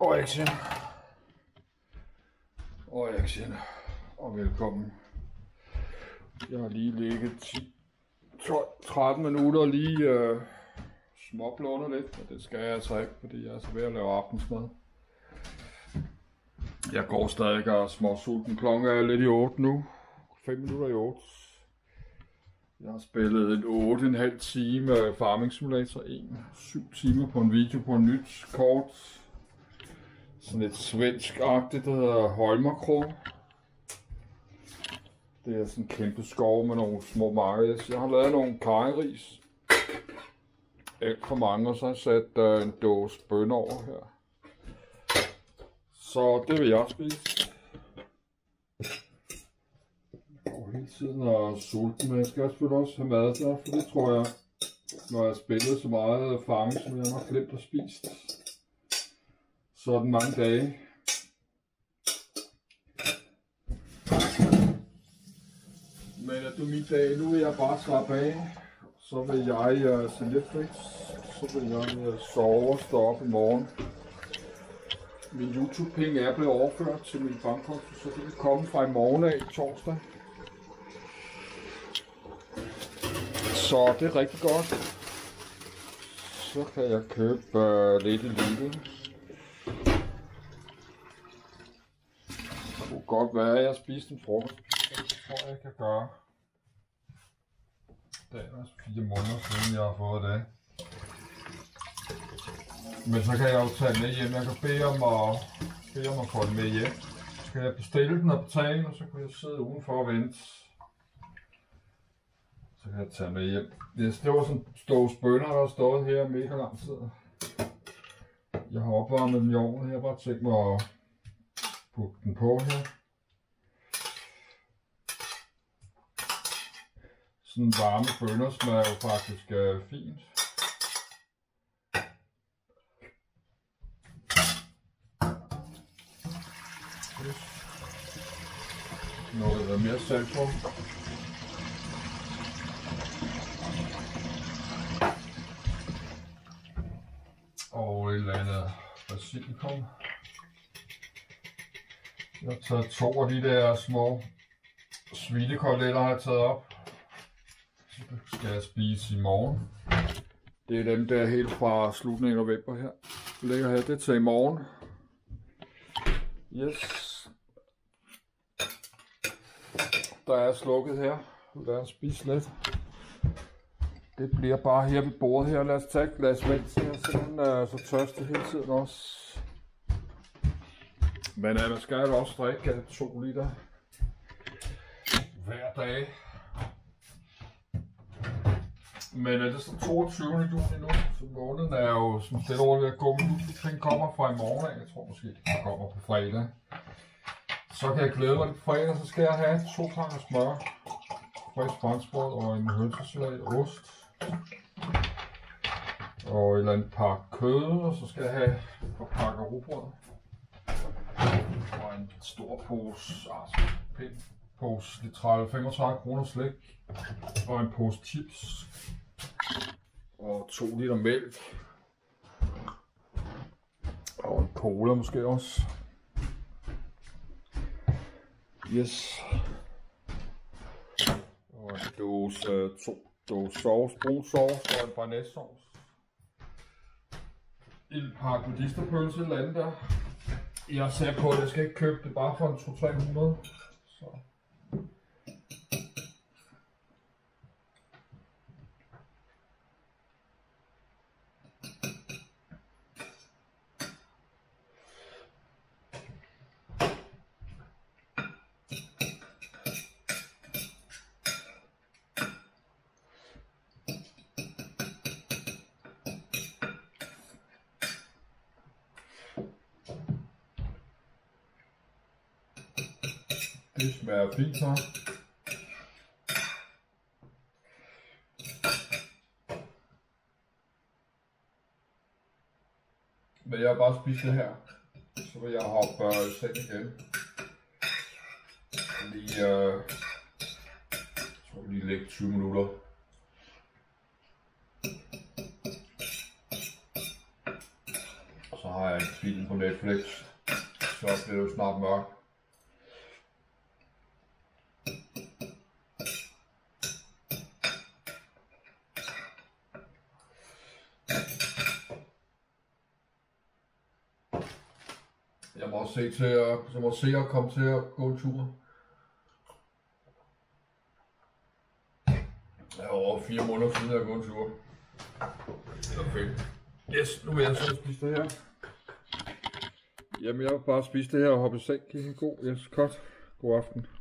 Og action. Og velkommen. Jeg har lige ligget 12-13 minutter og lige småblundet lidt, og det skal jeg altså ikke, fordi jeg er så ved at lave aftensmad. Jeg går stadig og er småsulten. Klokken er lidt i 8 nu. 5 minutter i 8. Jeg har spillet en 8,5 time Farming Simulator 1. 7 timer på en video på en nyt kort. Sådan et svensk-agtigt, der hedder Holmerkrog. Det er sådan en kæmpe skov med nogle små marker. Jeg har lavet nogle karryris. Alt for mange, og så har jeg sat en dåse bønner over her. Så det vil jeg spise. Og hele tiden er sulten, men jeg skal selvfølgelig også have mad der, for det tror jeg, når jeg har spillet så meget farming, som jeg har glemt at spise. Sådan mange dage. Men det er min dag. Nu vil jeg bare slappe af. Så vil jeg se Netflix. Så vil jeg sove og stå op i morgen. Min YouTube-penge er blevet overført til min bankkonto, så det kan komme fra i morgen af, torsdag. Så det er rigtig godt. Så kan jeg købe lidt i livet. Det kunne godt være, at jeg spiste en frokost. Det tror jeg kan gøre. Det er også 4 måneder siden, jeg har fået det. Men så kan jeg jo tage med hjem. Jeg kan bede om at få det med hjem. Så kan jeg bestille den og betale, og så kan jeg sidde udenfor og vente. Så kan jeg tage med hjem. Det var sådan en dåse bønner, der har stået her mega lang tid. Jeg har opvarmet den i ovnen. Jeg har bare tænkt mig at putte den på her. Sådan varme bønner smager jo faktisk fint. Noget mere salt på. Og et eller andet basilikum. Jeg har taget 2 af de der små svinekoteletter, har jeg taget op. Så det skal jeg spise i morgen. Det er dem der helt fra slutningen af november her. Jeg lægger her det til i morgen. Yes. Der er slukket her. Lad os spise lidt. Det bliver bare her ved bordet her. Lad os tage et glas vand, så jeg simpelthen er så tørstig hele tiden også. Men man skal jo også drikke 2 liter hver dag. Men det er så 22. juni nu, så måneden er jo sådan stille over ved at gå. Den kommer fra i morgen af. Jeg tror måske, den kommer på fredag. Så kan jeg glæde mig på fredag, så skal jeg have 2 pakker smør, frisk franskbrød og en hønsesalat, ost. Og et eller andet pakke kød, og så skal jeg have et par pakker rugbrød. Og en stor pose, pæn pose, lidt 30-35 kroner slik. Og en pose chips. Og 2 liter mælk. Og en cola måske også. Yes. Og en dåse, 2 dåse sovs, brun sovs og en bearnaisesauce. En pakke medisterpølse eller andet der. Jeg sagde på, at jeg skal ikke købe det bare for en 200-300. Så. Det smager fint så. Men jeg har bare spist det her. Så vil jeg hoppe i seng igen. Jeg tror lige lægge 20 minutter. Så har jeg filen på Netflix. Så bliver det jo snart mørkt. Jeg må se at komme til at gå en tur. Jeg har over 4 måneder siden at gå en tur. Perfekt. Yes, nu vil jeg så spise det her. Jamen jeg vil bare spise det her og hoppe i seng. God aften.